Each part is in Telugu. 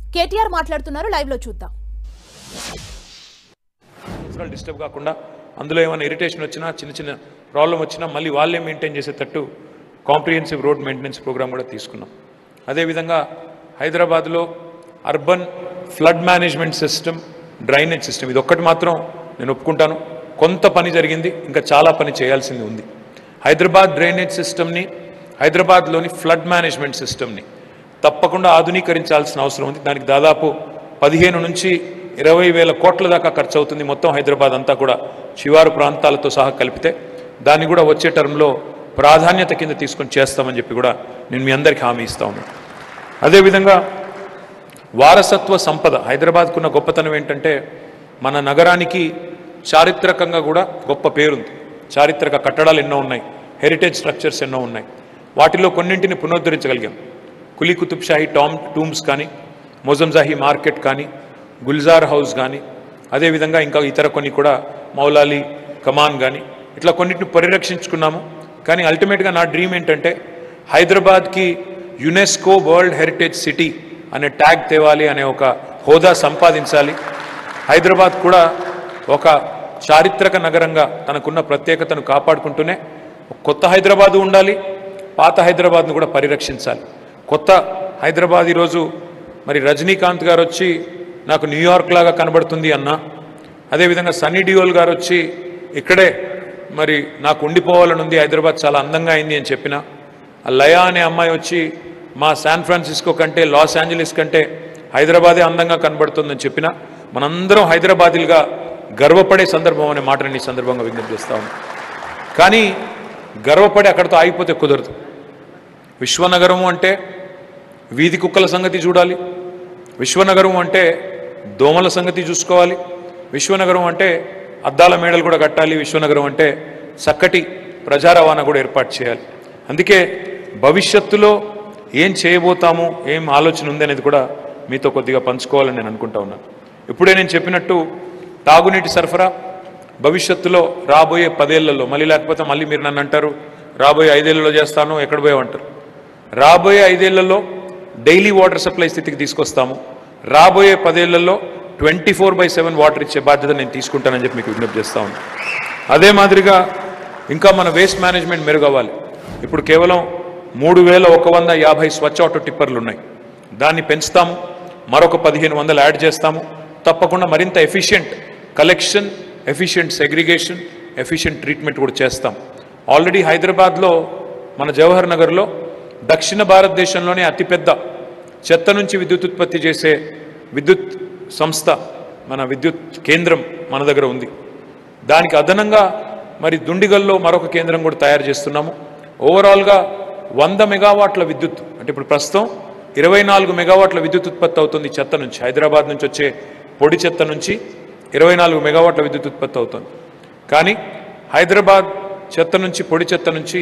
కేటీఆర్ మాట్లాడుతున్నారు, లైవ్ లో చూద్దాం. డిస్టర్బ్ కాకుండా అందులో ఏమైనా ఇరిటేషన్ వచ్చినా చిన్న చిన్న ప్రాబ్లం వచ్చినా మళ్ళీ వాళ్ళే మెయింటైన్ చేసేటట్టు కాంప్రిహెన్సివ్ రోడ్ మెయింటెనెన్స్ ప్రోగ్రామ్ కూడా తీసుకున్నాం. అదేవిధంగా హైదరాబాద్లో urban flood management system, drainage system, ఇది ఒక్కటి మాత్రం నేను ఒప్పుకుంటాను. కొంత పని జరిగింది, ఇంకా చాలా పని చేయాల్సింది ఉంది. హైదరాబాద్ డ్రైనేజ్ సిస్టమ్ని, హైదరాబాద్లోని ఫ్లడ్ మేనేజ్మెంట్ సిస్టమ్ని తప్పకుండా ఆధునీకరించాల్సిన అవసరం ఉంది. దానికి దాదాపు 15 నుంచి 20,000 కోట్ల దాకా ఖర్చు అవుతుంది. మొత్తం హైదరాబాద్ అంతా కూడా శివారు ప్రాంతాలతో సహా కలిపితే దాన్ని కూడా వచ్చే టర్మ్లో ప్రాధాన్యత కింద తీసుకొని చేస్తామని చెప్పి కూడా నేను మీ అందరికీ హామీ ఇస్తా ఉన్నాను. అదేవిధంగా వారసత్వ సంపద, హైదరాబాద్కున్న గొప్పతనం ఏంటంటే మన నగరానికి చారిత్రకంగా కూడా గొప్ప పేరుంది. చారిత్రక కట్టడాలు ఎన్నో ఉన్నాయి, హెరిటేజ్ స్ట్రక్చర్స్ ఎన్నో ఉన్నాయి. వాటిలో కొన్నింటిని పునరుద్ధరించగలిగాం. కులీ కుతుబ్ షాహీ టూమ్స్ కానీ, మొజంజాహీ మార్కెట్ కానీ, గుల్జార్ హౌస్ కానీ, అదేవిధంగా ఇంకా ఇతర కొన్ని కూడా మౌలాలి కమాన్ కానీ, ఇట్లా కొన్నిటిని పరిరక్షించుకున్నాము. కానీ అల్టిమేట్గా నా డ్రీమ్ ఏంటంటే హైదరాబాద్కి యునెస్కో వరల్డ్ హెరిటేజ్ సిటీ అనే ట్యాగ్ తేవాలి, అనే ఒక హోదా సంపాదించాలి. హైదరాబాద్ కూడా ఒక చారిత్రక నగరంగా తనకున్న ప్రత్యేకతను కాపాడుకుంటూనే కొత్త హైదరాబాదు ఉండాలి, పాత హైదరాబాద్ను కూడా పరిరక్షించాలి. కొత్త హైదరాబాద్ ఈరోజు మరి రజనీకాంత్ గారు వచ్చి నాకు న్యూయార్క్ లాగా కనబడుతుంది అన్నా, అదేవిధంగా సన్నీ డియోల్ గారు వచ్చి ఇక్కడే మరి నాకు ఉండిపోవాలని ఉంది, హైదరాబాద్ చాలా అందంగా అయింది అని చెప్పిన, లయా అనే అమ్మాయి వచ్చి మా శాన్ ఫ్రాన్సిస్కో కంటే, లాస్ ఏంజలీస్ కంటే హైదరాబాదే అందంగా కనబడుతుందని చెప్పిన, మనందరం హైదరాబాదీలుగా గర్వపడే సందర్భం అనే మాటని ఈ సందర్భంగా విజ్ఞప్తి చేస్తా ఉన్నాం. కానీ గర్వపడి అక్కడితో ఆగిపోతే కుదరదు. విశ్వనగరం అంటే వీధి కుక్కల సంగతి చూడాలి, విశ్వనగరం అంటే దోమల సంగతి చూసుకోవాలి, విశ్వనగరం అంటే అద్దాల మేడలు కూడా కట్టాలి, విశ్వనగరం అంటే చక్కటి ప్రజా రవాణా కూడా ఏర్పాటు చేయాలి. అందుకే భవిష్యత్తులో ఏం చేయబోతాము, ఏం ఆలోచన ఉంది అనేది కూడా మీతో కొద్దిగా పంచుకోవాలని నేను అనుకుంటా ఉన్నాను. ఇప్పుడే నేను చెప్పినట్టు తాగునీటి సరఫరా భవిష్యత్తులో రాబోయే 10 ఏళ్లలో, మళ్ళీ లేకపోతే మళ్ళీ మీరు నన్ను అంటారు రాబోయే 5 ఏళ్లలో చేస్తాను, ఎక్కడ పోయామంటారు. రాబోయే 5 ఏళ్లలో డైలీ వాటర్ సప్లై స్థితికి తీసుకొస్తాము. రాబోయే 10 ఏళ్లలో 24/7 వాటర్ ఇచ్చే బాధ్యత నేను తీసుకుంటానని చెప్పి మీకు విజ్ఞప్తి చేస్తా ఉన్నాను. అదే మాదిరిగా ఇంకా మన వేస్ట్ మేనేజ్మెంట్ మెరుగవ్వాలి. ఇప్పుడు కేవలం 3,150 స్వచ్ఛ ఆటో టిప్పర్లు ఉన్నాయి, దాన్ని పెంచుతాము, మరొక 1,500 యాడ్ చేస్తాము. తప్పకుండా మరింత efficient collection, efficient segregation, efficient treatment కూడా చేస్తాం. ఆల్రెడీ హైదరాబాద్లో మన జవహర్ నగర్లో దక్షిణ భారతదేశంలోనే అతిపెద్ద చెత్త నుంచి విద్యుత్ ఉత్పత్తి చేసే విద్యుత్ సంస్థ, మన విద్యుత్ కేంద్రం మన దగ్గర ఉంది. దానికి అదనంగా మరి దుండిగల్లో మరొక కేంద్రం కూడా తయారు చేస్తున్నాము. ఓవరాల్గా 100 మెగావాట్ల విద్యుత్, అంటే ఇప్పుడు ప్రస్తుతం 24 మెగావాట్ల విద్యుత్ ఉత్పత్తి అవుతుంది చెత్త నుంచి. హైదరాబాద్ నుంచి వచ్చే పొడి చెత్త నుంచి 24 మెగావాట్ల విద్యుత్ ఉత్పత్తి అవుతుంది. కానీ హైదరాబాద్ చెత్త నుంచి, పొడి చెత్త నుంచి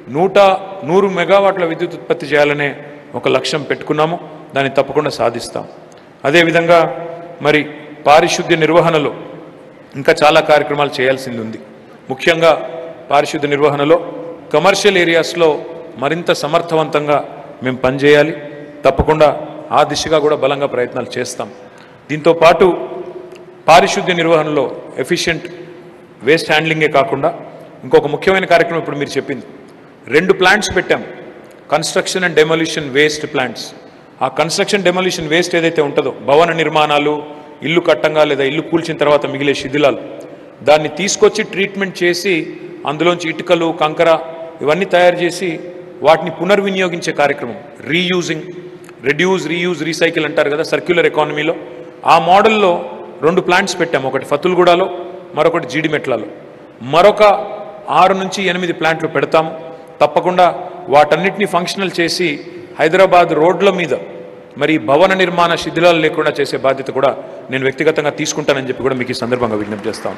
100 మెగావాట్ల విద్యుత్ ఉత్పత్తి చేయాలనే ఒక లక్ష్యం పెట్టుకున్నాము. దాన్ని తప్పకుండా సాధిస్తాం. అదేవిధంగా మరి పారిశుద్ధ్య నిర్వహణలో ఇంకా చాలా కార్యక్రమాలు చేయాల్సింది ఉంది. ముఖ్యంగా పారిశుద్ధ్య నిర్వహణలో కమర్షియల్ ఏరియాస్లో మరింత సమర్థవంతంగా మేము పనిచేయాలి. తప్పకుండా ఆ దిశగా కూడా బలంగా ప్రయత్నాలు చేస్తాం. దీంతో పాటు పారిశుద్ధ్య నిర్వహణలో ఎఫిషియెంట్ వేస్ట్ హ్యాండ్లింగే కాకుండా ఇంకొక ముఖ్యమైన కార్యక్రమం ఇప్పుడు మీరు చెప్పింది, 2 ప్లాంట్స్ పెట్టాం, construction and demolition waste plants. ఆ కన్స్ట్రక్షన్ డెమోలిషన్ వేస్ట్ ఏదైతే ఉంటుందో, భవన నిర్మాణాలు, ఇల్లు కట్టంగా లేదా ఇల్లు కూల్చిన తర్వాత మిగిలే శిథిలాలు, దాన్ని తీసుకొచ్చి ట్రీట్మెంట్ చేసి అందులోంచి ఇటుకలు, కంకర ఇవన్నీ తయారు చేసి వాటిని పునర్వినియోగించే కార్యక్రమం, రీయూజింగ్, రెడ్యూస్, రీయూజ్, రీసైకిల్ అంటారు కదా సర్క్యులర్ ఎకానమీలో. ఆ మోడల్లో 2 ప్లాంట్స్ పెట్టాము, ఒకటి ఫతుల్గూడలో, మరొకటి జీడిమెట్లలో. మరొక 6 నుంచి 8 ప్లాంట్లు పెడతాము. తప్పకుండా వాటన్నిటిని ఫంక్షనల్ చేసి హైదరాబాద్ రోడ్ల మీద మరి భవన నిర్మాణ శిథిలాలు లేకుండా చేసే బాధ్యత కూడా నేను వ్యక్తిగతంగా తీసుకుంటానని చెప్పి కూడా మీకు ఈ సందర్భంగా విజ్ఞప్తి చేస్తాను.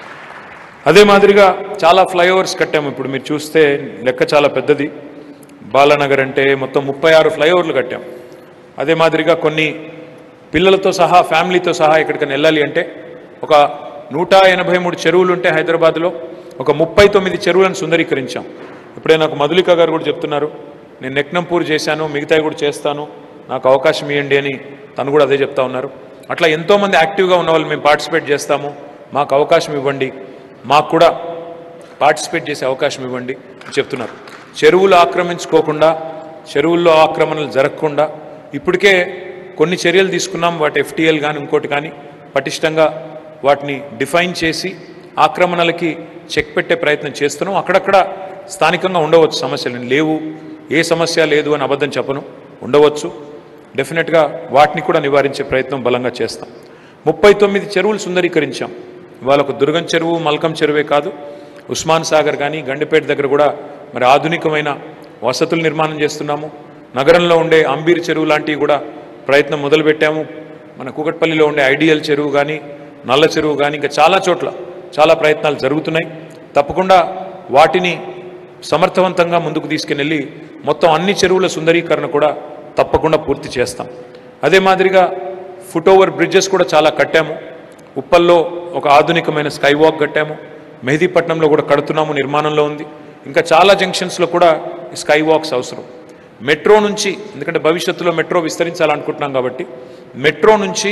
అదే మాదిరిగా చాలా ఫ్లైఓవర్స్ కట్టాము. ఇప్పుడు మీరు చూస్తే లెక్క చాలా పెద్దది. బాలానగర్ అంటే మొత్తం 36 ఫ్లైఓవర్లు కట్టాం. అదే మాదిరిగా కొన్ని పిల్లలతో సహా, ఫ్యామిలీతో సహా ఎక్కడికైనా వెళ్ళాలి అంటే ఒక 183 చెరువులు ఉంటే హైదరాబాద్లో ఒక 39 చెరువులను సుందరీకరించాం. ఇప్పుడే నాకు మధులిక గారు కూడా చెప్తున్నారు, నేను నెక్నంపూర్ చేశాను, మిగతాయి కూడా చేస్తాను, నాకు అవకాశం ఇవ్వండి అని తను కూడా అదే చెప్తా ఉన్నారు. అట్లా ఎంతోమంది యాక్టివ్గా ఉన్న వాళ్ళు మేము పార్టిసిపేట్ చేస్తాము, మాకు అవకాశం ఇవ్వండి, మాకు కూడా పార్టిసిపేట్ చేసే అవకాశం ఇవ్వండి చెప్తున్నారు. చెరువులు ఆక్రమించుకోకుండా, చెరువుల్లో ఆక్రమణలు జరగకుండా ఇప్పటికే కొన్ని చర్యలు తీసుకున్నాం. వాటి FTL కానీ ఇంకోటి కానీ పటిష్టంగా వాటిని డిఫైన్ చేసి ఆక్రమణలకి చెక్ పెట్టే ప్రయత్నం చేస్తున్నాం. అక్కడక్కడ స్థానికంగా ఉండవచ్చు సమస్యలు, లేవు ఏ సమస్య లేదు అని అబద్ధం చెప్పను, ఉండవచ్చు. డెఫినెట్గా వాటిని కూడా నివారించే ప్రయత్నం బలంగా చేస్తాం. 39 చెరువులు సుందరీకరించాం. ఇవాళ ఒక దుర్గం చెరువు, మల్కం చెరువే కాదు, ఉస్మాన్ సాగర్ కానీ గండిపేట దగ్గర కూడా మరి ఆధునికమైన వసతులు నిర్మాణం చేస్తున్నాము. నగరంలో ఉండే అంబీర్ చెరువు లాంటివి కూడా ప్రయత్నం మొదలుపెట్టాము. మన కూకట్పల్లిలో ఉండే ఐడియల్ చెరువు కానీ, నల్ల చెరువు కానీ, ఇంకా చాలా చోట్ల చాలా ప్రయత్నాలు జరుగుతున్నాయి. తప్పకుండా వాటిని సమర్థవంతంగా ముందుకు తీసుకెళ్ళి మొత్తం అన్ని చెరువుల సుందరీకరణ కూడా తప్పకుండా పూర్తి చేస్తాం. అదే మాదిరిగా ఫుట్ ఓవర్ బ్రిడ్జెస్ కూడా చాలా కట్టాము. ఉప్పల్లో ఒక ఆధునికమైన స్కై వాక్ కట్టాము. మెహదీపట్నంలో కూడా కడుతున్నాము, నిర్మాణంలో ఉంది. ఇంకా చాలా జంక్షన్స్లో కూడా స్కై వాక్స్ అవసరం. మెట్రో నుంచి, ఎందుకంటే భవిష్యత్తులో మెట్రో విస్తరించాలనుకుంటున్నాం కాబట్టి మెట్రో నుంచి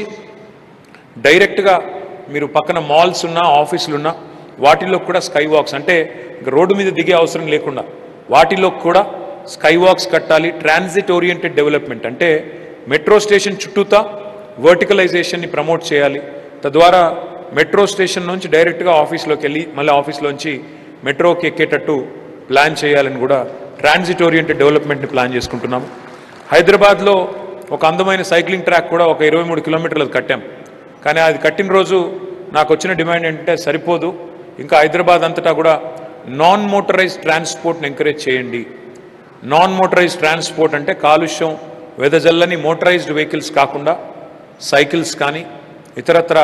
డైరెక్ట్గా మీరు పక్కన మాల్స్ ఉన్నా, ఆఫీసులు ఉన్నా వాటిల్లో కూడా స్కై వాక్స్, అంటే రోడ్డు మీద దిగే అవసరం లేకుండా వాటిల్లో కూడా స్కై వాక్స్ కట్టాలి. ట్రాన్సిట్ ఓరియంటెడ్ డెవలప్మెంట్ అంటే మెట్రో స్టేషన్ చుట్టూతా వర్టికలైజేషన్ని ప్రమోట్ చేయాలి. తద్వారా మెట్రో స్టేషన్ నుంచి డైరెక్ట్గా ఆఫీస్లోకి వెళ్ళి మళ్ళీ ఆఫీస్లోంచి మెట్రోకి ఎక్కేటట్టు ప్లాన్ చేయాలని కూడా ట్రాన్సిట్ ఓరియంటెడ్ డెవలప్మెంట్ని ప్లాన్ చేసుకుంటున్నాము. హైదరాబాద్లో ఒక అందమైన సైక్లింగ్ ట్రాక్ కూడా ఒక 23 కిలోమీటర్లు కట్టాం. కానీ అది కట్టిన రోజు నాకు వచ్చిన డిమాండ్ ఏంటంటే సరిపోదు, ఇంకా హైదరాబాద్ అంతటా కూడా నాన్ మోటరైజ్డ్ ట్రాన్స్పోర్ట్ని ఎంకరేజ్ చేయండి. నాన్ మోటరైజ్డ్ ట్రాన్స్పోర్ట్ అంటే కాలుష్యం వెదజల్లని మోటరైజ్డ్ వెహికల్స్ కాకుండా సైకిల్స్ కానీ ఇతరత్ర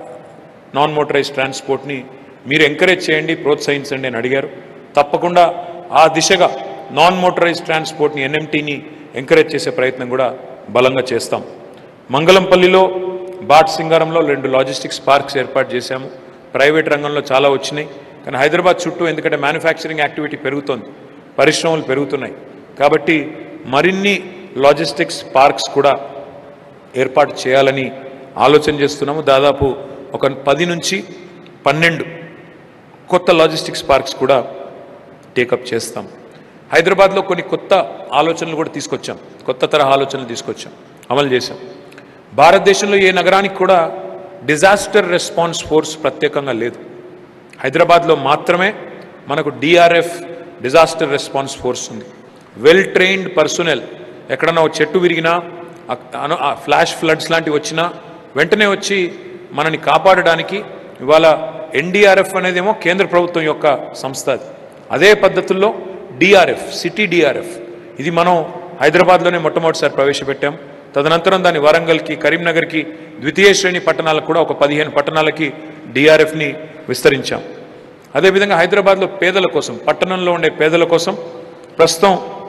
నాన్ మోటరైజ్డ్ ట్రాన్స్పోర్ట్ని మీరు ఎంకరేజ్ చేయండి, ప్రోత్సహించండి అని అడిగారు. తప్పకుండా ఆ దిశగా నాన్ మోటరైజ్డ్ ట్రాన్స్పోర్ట్ని, NMTని ఎంకరేజ్ చేసే ప్రయత్నం కూడా బలంగా చేస్తాం. మంగళంపల్లిలో, బాట్ సింగారంలో 2 లాజిస్టిక్స్ పార్క్స్ ఏర్పాటు చేశాము. ప్రైవేట్ రంగంలో చాలా వచ్చినాయి, కానీ హైదరాబాద్ చుట్టూ ఎందుకంటే మ్యానుఫ్యాక్చరింగ్ యాక్టివిటీ పెరుగుతోంది, పరిశ్రమలు పెరుగుతున్నాయి కాబట్టి మరిన్ని లాజిస్టిక్స్ పార్క్స్ కూడా ఏర్పాటు చేయాలని ఆలోచన చేస్తున్నాము. దాదాపు ఒక 10 నుంచి 12 కొత్త లాజిస్టిక్స్ పార్క్స్ కూడా టేకప్ చేస్తాం. హైదరాబాద్లో కొన్ని కొత్త ఆలోచనలు కూడా తీసుకొచ్చాం, కొత్త తరహా ఆలోచనలు తీసుకొచ్చాం, అమలు చేశాం. భారతదేశంలో ఏ నగరానికి కూడా డిజాస్టర్ రెస్పాన్స్ ఫోర్స్ ప్రత్యేకంగా లేదు. హైదరాబాద్లో మాత్రమే మనకు DRF డిజాస్టర్ రెస్పాన్స్ ఫోర్స్ ఉంది. వెల్ ట్రైన్డ్ పర్సనల్, ఎక్కడన్నా ఒక చెట్టు విరిగినా, ఫ్లాష్ ఫ్లడ్స్ లాంటివి వచ్చినా వెంటనే వచ్చి మనని కాపాడడానికి ఇవాళ NDRF అనేదేమో కేంద్ర ప్రభుత్వం యొక్క సంస్థ. అదే పద్ధతుల్లో DRF, సిటీ DRF, ఇది మనం హైదరాబాద్లోనే మొట్టమొదటిసారి ప్రవేశపెట్టాం. తదనంతరం దాన్ని వరంగల్కి, కరీంనగర్కి, ద్వితీయ శ్రేణి పట్టణాలకు కూడా ఒక 15 పట్టణాలకి DRFని విస్తరించాం. అదేవిధంగా హైదరాబాద్లో పేదల కోసం, పట్టణంలో ఉండే పేదల కోసం ప్రస్తుతం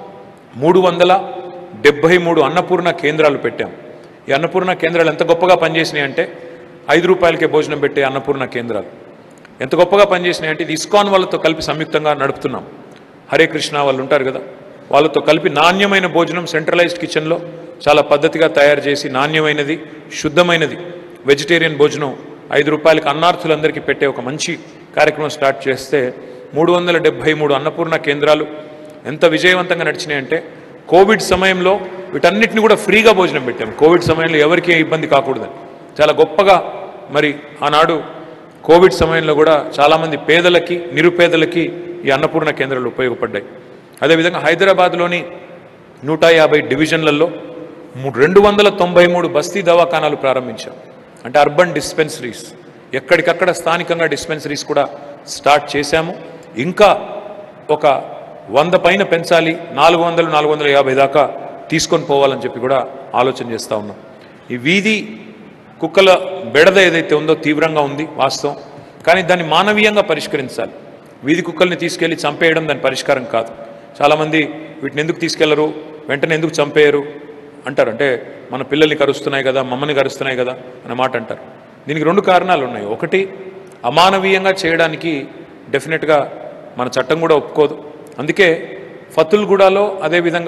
373 అన్నపూర్ణ కేంద్రాలు పెట్టాం. ఈ అన్నపూర్ణ కేంద్రాలు ఎంత గొప్పగా పనిచేసినాయి అంటే 5 రూపాయలకే భోజనం పెట్టే అన్నపూర్ణ కేంద్రాలు ఎంత గొప్పగా పనిచేసినాయి అంటే ఇది ఇస్కాన్ వాళ్ళతో కలిపి సంయుక్తంగా నడుపుతున్నాం. హరే కృష్ణ వాళ్ళు ఉంటారు కదా, వాళ్ళతో కలిపి నాణ్యమైన భోజనం సెంట్రలైజ్డ్ కిచెన్లో చాలా పద్ధతిగా తయారు చేసి నాణ్యమైనది, శుద్ధమైనది వెజిటేరియన్ భోజనం 5 రూపాయలకి అన్నార్థులందరికీ పెట్టే ఒక మంచి కార్యక్రమం స్టార్ట్ చేస్తే 373 అన్నపూర్ణ కేంద్రాలు ఎంత విజయవంతంగా నడిచినాయంటే కోవిడ్ సమయంలో వీటన్నిటిని కూడా ఫ్రీగా భోజనం పెట్టాం. కోవిడ్ సమయంలో ఎవరికీ ఇబ్బంది కాకూడదని చాలా గొప్పగా మరి ఆనాడు కోవిడ్ సమయంలో కూడా చాలామంది పేదలకి, నిరుపేదలకి ఈ అన్నపూర్ణ కేంద్రాలు ఉపయోగపడ్డాయి. అదేవిధంగా హైదరాబాద్లోని 150 డివిజన్లలో 293 బస్తీ దవాఖానాలు ప్రారంభించాం. అంటే అర్బన్ డిస్పెన్సరీస్, ఎక్కడికక్కడ స్థానికంగా డిస్పెన్సరీస్ కూడా స్టార్ట్ చేశాము. ఇంకా ఒక 100 పైన పెంచాలి, 400, 450 దాకా తీసుకొని పోవాలని చెప్పి కూడా ఆలోచన చేస్తూ ఉన్నాం. ఈ వీధి కుక్కల బెడద ఏదైతే ఉందో తీవ్రంగా ఉంది వాస్తవం, కానీ దాన్ని మానవీయంగా పరిష్కరించాలి. వీధి కుక్కల్ని తీసుకెళ్ళి చంపేయడం దాని పరిష్కారం కాదు. చాలామంది వీటిని ఎందుకు తీసుకెళ్లరు, వెంటనే ఎందుకు చంపేయరు అంటారు. అంటే మన పిల్లల్ని కరుస్తున్నాయి కదా, మమ్మల్ని కరుస్తున్నాయి కదా అనే మాట అంటారు. దీనికి 2 కారణాలు ఉన్నాయి. ఒకటి, అమానవీయంగా చేయడానికి డెఫినెట్గా మన చట్టం కూడా ఒప్పుకోదు. అందుకే ఫతుల్గూడలో, అదేవిధంగా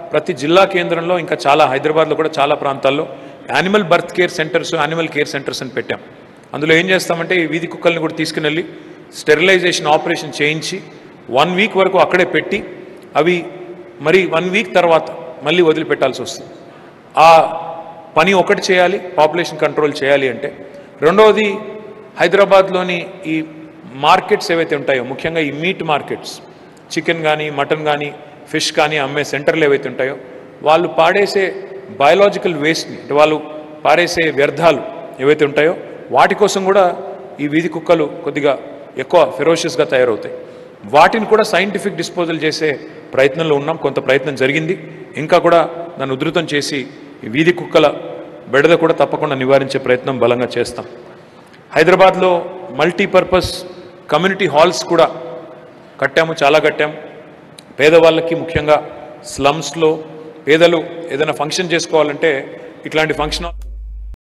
ప్రతి జిల్లా కేంద్రంలో ఇంకా చాలా హైదరాబాద్లో కూడా చాలా ప్రాంతాల్లో animal birth care centres, animal care centres అని పెట్టాం. అందులో ఏం చేస్తామంటే ఈ వీధి కుక్కల్ని కూడా తీసుకుని వెళ్ళి స్టెరిలైజేషన్ ఆపరేషన్ చేయించి 1 వీక్ వరకు అక్కడే పెట్టి అవి మరి 1 వీక్ తర్వాత మళ్ళీ వదిలిపెట్టాల్సి వస్తుంది. ఆ పని ఒకటి చేయాలి, పాపులేషన్ కంట్రోల్ చేయాలి అంటే. రెండవది, హైదరాబాద్లోని ఈ మార్కెట్స్ ఏవైతే ఉంటాయో, ముఖ్యంగా ఈ మీట్ మార్కెట్స్, చికెన్ కానీ మటన్ కానీ ఫిష్ కానీ అమ్మే సెంటర్లు ఏవైతే ఉంటాయో, వాళ్ళు పాడేసే బయాలజికల్ వేస్ట్ని, అంటే వాళ్ళు పాడేసే వ్యర్థాలు ఏవైతే ఉంటాయో వాటి కోసం కూడా ఈ వీధి కుక్కలు కొద్దిగా ఎక్కువ ఫెరోషియస్గా తయారవుతాయి. వాటిని కూడా సైంటిఫిక్ డిస్పోజల్ చేసే ప్రయత్నంలో ఉన్నాం. కొంత ప్రయత్నం జరిగింది, ఇంకా కూడా దాన్ని ఉధృతం చేసి ఈ వీధి కుక్కల బెడద కూడా తప్పకుండా నివారించే ప్రయత్నం బలంగా చేస్తాం. హైదరాబాద్లో మల్టీపర్పస్ కమ్యూనిటీ హాల్స్ కూడా కట్టాము, చాలా కట్టాము. పేదవాళ్ళకి, ముఖ్యంగా స్లమ్స్లో పేదలు ఏదైనా ఫంక్షన్ చేసుకోవాలంటే ఇట్లాంటి ఫంక్షన్ హాల్